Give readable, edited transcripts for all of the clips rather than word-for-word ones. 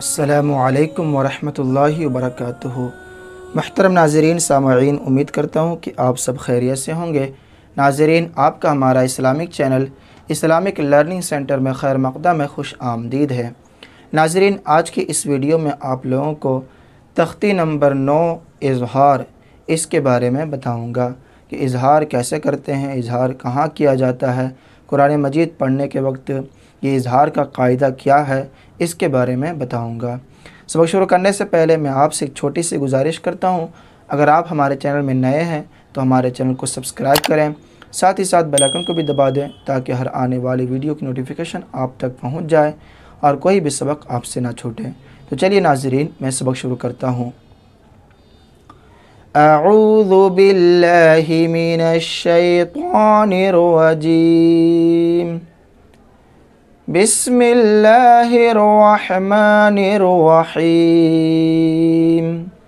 अस्सलामु अलैकुम वरहमतुल्लाहि वबरकातुहू। मुहतरम नाज़रीन सामईन, उम्मीद करता हूँ कि आप सब खैरियत से होंगे। नाज़रीन, आपका हमारा Islamic channel Islamic learning centre में खैर मक़दम में खुश आमदीद है। नाज़रीन, आज की इस वीडियो में आप लोगों को तख्ती नंबर 9 इज़हार इसके बारे में बताऊँगा कि इज़हार कैसे करते हैं, इज़हार कहाँ किया जाता है, कुरान मजीद पढ़ने के वक्त ये इज़हार का कायदा क्या है, इसके बारे में बताऊंगा। सबक शुरू करने से पहले मैं आपसे एक छोटी सी गुजारिश करता हूं, अगर आप हमारे चैनल में नए हैं तो हमारे चैनल को सब्सक्राइब करें, साथ ही साथ बेल आइकन को भी दबा दें ताकि हर आने वाली वीडियो की नोटिफिकेशन आप तक पहुंच जाए और कोई भी सबक आपसे ना छूटे। तो चलिए नाज़रीन, मैं सबक शुरू करता हूँ। अऊज़ु बिल्लाहि मिनश शैतानिर रजीम। बिस्मिल्लाहिर्रहमानिर्रहीम।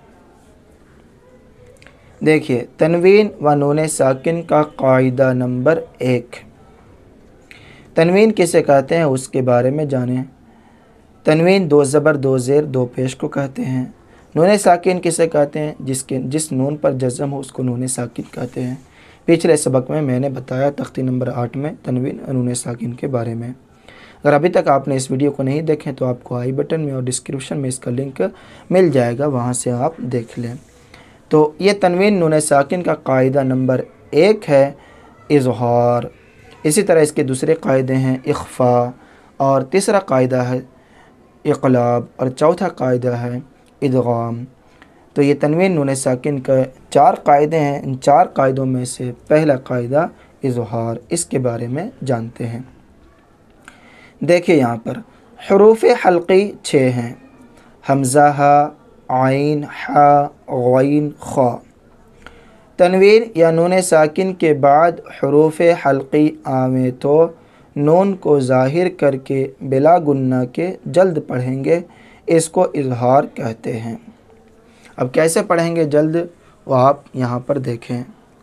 देखिए, तनवीन व नून साकिन का कायदा नंबर 1। तनवीन किसे कहते हैं उसके बारे में जानें। तनवीन 2 ज़बर 2 ज़ेर 2 पेश को कहते हैं। नून साकिन किसे कहते हैं? जिस नून पर जज़म हो उसको नून साकिन कहते हैं। पिछले सबक में मैंने बताया तख्ती नंबर 8 में तनवीन और नून साकिन के बारे में। अगर अभी तक आपने इस वीडियो को नहीं देखें तो आपको आई बटन में और डिस्क्रिप्शन में इसका लिंक मिल जाएगा, वहाँ से आप देख लें। तो ये तनवीन नून साकिन का कायदा नंबर 1 है, इज़हार। इसी तरह इसके दूसरे कायदे हैं इख्फ़ा, और तीसरा कायदा है इक़लाब, और चौथा कायदा है इदगाम। तो ये तनवीन नून साकिन का 4 कायदे हैं। इन 4 कायदों में से पहला कायदा इज़हार, इसके बारे में जानते हैं। देखिए, यहाँ पर हरूफ हल्क़ी 6 हैं। हमज़ा, हा, आइन, हा, गैन, खा। तनवीन या नून साकिन के बाद हरूफ हल्क़ी आवे तो नून को ज़ाहिर करके बिला गुन्ना के जल्द पढ़ेंगे, इसको इज़हार कहते हैं। अब कैसे पढ़ेंगे जल्द, वो आप यहाँ पर देखें।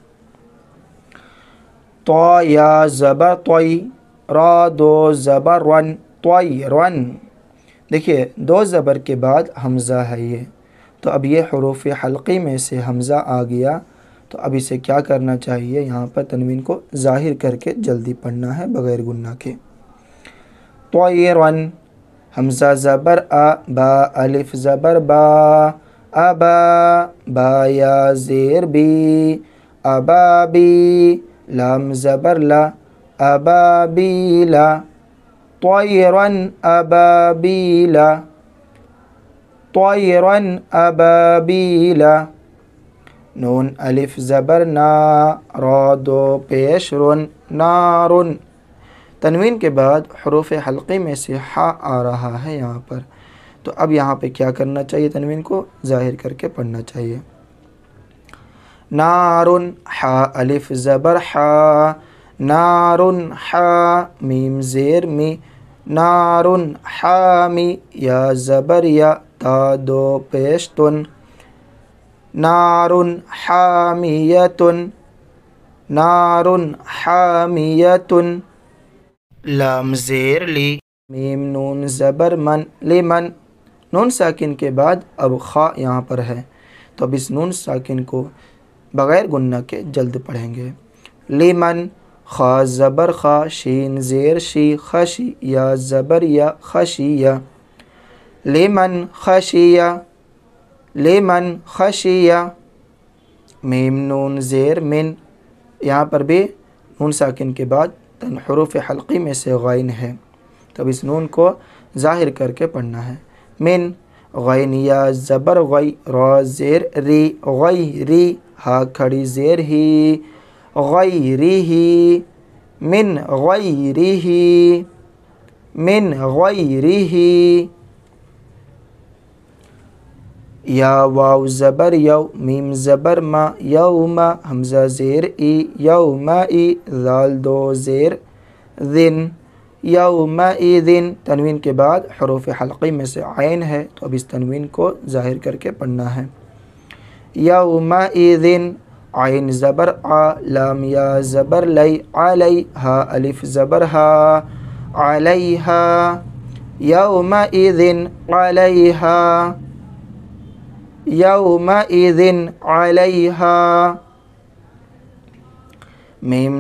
तो या ज़बर तोई, रा 2 ज़बर रन, तोई रन। देखिए, 2 ज़बर के बाद हमज़ा है ये, तो अब ये हरूफ हल्क़ी में से हमज़ा आ गया, तो अब इसे क्या करना चाहिए, यहाँ पर तनवीन को ज़ाहिर करके जल्दी पढ़ना है बग़ैर गुन्ना के। तोई रन, हमज़ा ज़बर आ, बा अलिफ ज़बर बा, अबा, बा या ज़ेर बी, अबाबी, लाम ज़बर ला, अबाबीला, तोयरन अबाबीला, तोयरन अबाबीला। नून अलिफ ज़बर ना, रा 2 पेश रुन, नारुन। तनवीन के बाद हरूफ हल्क़ी में से हा आ रहा है यहाँ पर, तो अब यहाँ पे क्या करना चाहिए, तनवीन को ज़ाहिर करके पढ़ना चाहिए। नारुन, हा अलिफ ज़बर हा, नारुन हा, मीम ज़ेर मी, नारुन हामी, या ज़बर या, ता 2 पेश तुन, नारुन हामियतुन, नारुन हामियतुन। लाम ज़ेर ली, मीम नून ज़बर मन, लिमन। नून साकिन के बाद अब खा यहाँ पर है, तो अब इस नून साकिन को बग़ैर गुन्ना के जल्द पढ़ेंगे। लिमन, खा ज़बर खा, शीन ज़ेर शी, खशी, या ज़बर या, खशिया। लिमन खशिया, लिमन खशिया। मीम नून ज़ेर मिन, यहाँ पर भी नून साकिन के बाद तन हरूफ हल्क़ी में से गैन है, तब इस नून को ज़ाहिर करके पढ़ना है। मिन, गैन या ज़बर गै, रा ज़ेर री, गै री, हा खड़ी ज़ेर ही, गै री ही, मिन गै री ही, मिन गै री ही। या वाव ज़बर यौ, मीम ज़बर मा, यौमा, हमज़ा ज़ेर ई, यौमा ई, ज़ाल 2 ज़ेर ज़िन, यौमा ई ज़िन। तनवीन के बाद हरूफ हल्क़ी में से आइन है, तो अब इस तनवीन को ज़ाहिर करके पढ़ना है। यौमा ई ज़िन, आइन ज़बर आ, लाम या ज़बर लै, अलई, हा अलिफ ज़बर हा, अलैहा, यौमइज़िन अलैहा, यौमइज़िन अलैहा। मीम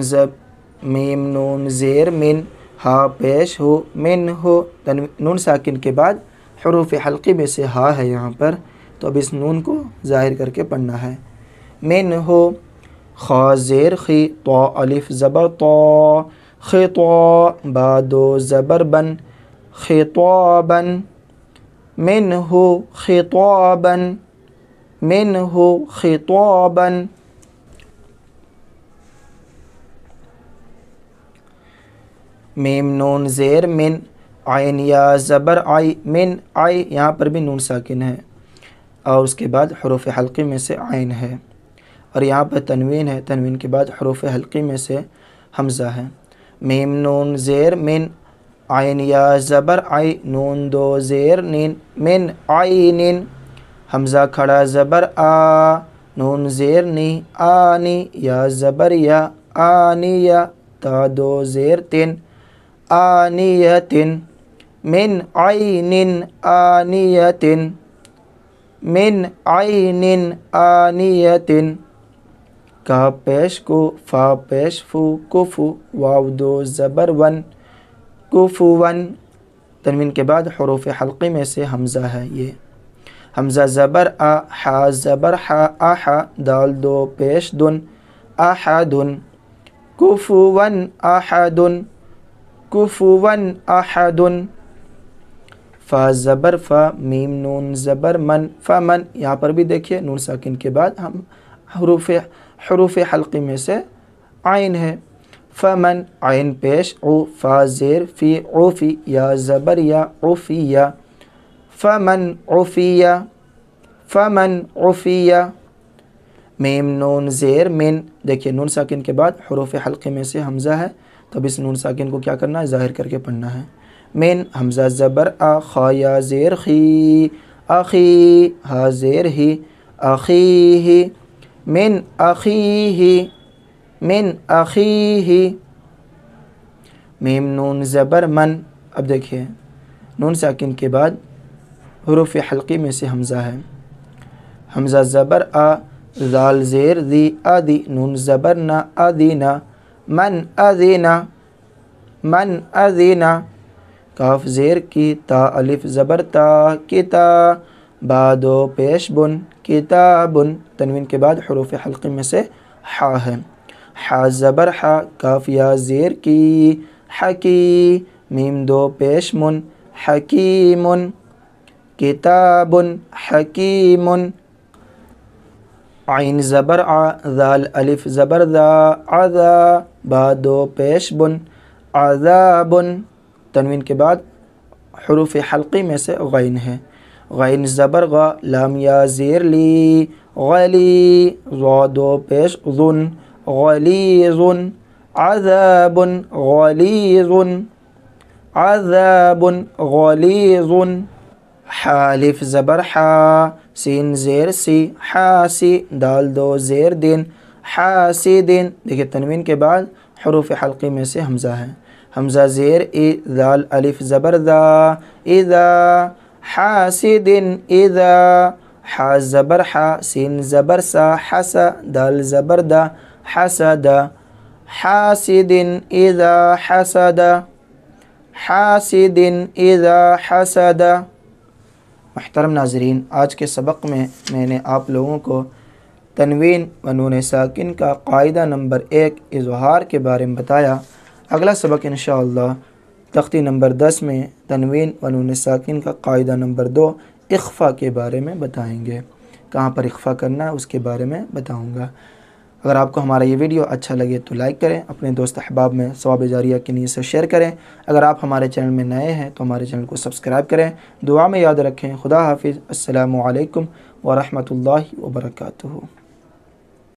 नून ज़ेर मिन, हा पेश हो, मिन हो, नून साकिन के बाद हुरूफ हल्की में से हा है यहाँ पर, तो अब इस नून को ज़ाहिर करके पढ़ना है। मिन हो, खा ज़ेर खी, तो अलिफ ज़बर तो, खितो, बा दो ज़बर बन, खिताबन, मिन हो खिताबन, मिन हो खिताबन। मीम नून ज़ेर मिन, आइन या ज़बर आई, मिन आई, यहाँ पर भी नून साकिन है और उसके बाद हुरूफ हल्की में से आइन है, और यहाँ पर तनवीन है, तनवीन के बाद हुरूफ हल्की में से हमज़ा है। मीम नून ज़ेर मिन, आइन या ज़बर आई, नून दो ज़ेर नीन, मिन आइनिन, हमज़ा खड़ा ज़बर आ, नून ज़ेर नी, आनी, या ज़बर या, आनिया, ता दो ज़ेर तिन, आनियतिन, मिन आइनिन आनियतिन, मिन आइनिन आनियतिन। का पेश को, फा पेश फू, कुफू, वाव दो ज़बर वन, कुफुवन, तनवीन के बाद हुरूफ हल्की में से हमज़ा है ये। हमज़ा ज़बर आ, हा ज़बर हा, आहा, दाल दो पेश दुन, आहदुन, कुफुवन आहदुन, कुफुवन आहदुन। फ़ा ज़बर फ़ा, मीम नून ज़बर मन, फ़मन, यहाँ पर भी देखिए नून साकिन के बाद हम हुरूफ हल्की में से आइन है। फ़मन, आइन पेश ओ, फ़ा ज़ेर फ़ी, ओफ़ी, या ज़बर या, ओफ़िया, फ़मन ओफ़िया, फ़मन ओफ़िया। मीम नून ज़ेर मिन, देखिए नून साकिन के बाद हुरूफ हल्के में से हमज़ा है, तब इस नून साकिन को क्या करना है, ज़ाहिर करके पढ़ना है। मिन, हमज़ा ज़बर आ, खा या ज़ेर खी, अखी, हा ज़ेर ही, अखीही, मिन अखीही, मिन अखीही। मीम नून ज़बर मन, अब देखिए नून साकिन के बाद हुरूफ हल्की में से हमज़ा है। हमज़ा ज़बर आ, ज़ाल ज़ेर दी, आदि, नून ज़बर ना, आदीना, मन अदीना, मन अदीना। काफ ज़ेर की, ता अलिफ ज़बर ता, किता, बा दो पेश बुन, किताबुन, तनवीन के बाद हुरूफ हल्की में से हा है। हा ज़बर हा, काफ या ज़ेर की, हकी, मीम दो पेश मुन, हकीमुन, किताबुन हकीमुन। आइन ज़बर आ, ज़ाल अलिफ ज़बर दा, आज़ा, बा दो पेश बुन, आज़ाबुन, तनवीन के बाद हुरूफ हल्की में से गैन है। गैन ज़बर गा, लाम या ज़ेर ली, गली, ज़ा दो पेश ज़ुन, गलीज़ुन, अज़ाबुन गलीज़ुन, अज़ाबुन गलीज़ुन। हालिफ ज़बर हा, सीन ज़ेर सी, हासी, दाल दो ज़ेर दिन, हासिदिन, देखिए तनवीन के बाद हुरूफ हल्की में से हमज़ा है। हमज़ा ज़ेर ई, दाल अलिफ ज़बर दा, इज़ा, हासिदिन इज़ा, हा ज़बर हा, सीन ज़बर सा, हसा, दाल ज़बर दा, हसदा, हासिदिन इज़ा हसदा, हासिदिन इज़ा हसदा। मुहतरम नाज़रीन, आज के सबक में मैंने आप लोगों को तनवीन व नून साकिन का कायदा नंबर 1 इज़हार के बारे में बताया। अगला सबक इंशाअल्लाह तख्ती नंबर 10 में तनवीन व नून साकिन का कायदा नंबर 2 इख्फ़ा के बारे में बताएंगे। कहाँ पर इख्फ़ा करना है उसके बारे में बताऊँगा। अगर आपको हमारा ये वीडियो अच्छा लगे तो लाइक करें, अपने दोस्त अहबाब में सवाब जारिया की नीयत से शेयर करें। अगर आप हमारे चैनल में नए हैं तो हमारे चैनल को सब्सक्राइब करें। दुआ में याद रखें। खुदा हाफिज़। अस्सलामु अलैकुम व रहमतुल्लाहि व बरकातुहू।